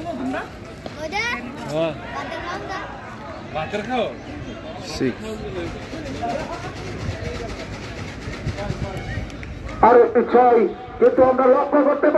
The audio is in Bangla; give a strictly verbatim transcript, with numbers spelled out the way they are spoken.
ভাতের খাও আর একটি ছয় কিন্তু আমরা লক্ষ্য করতে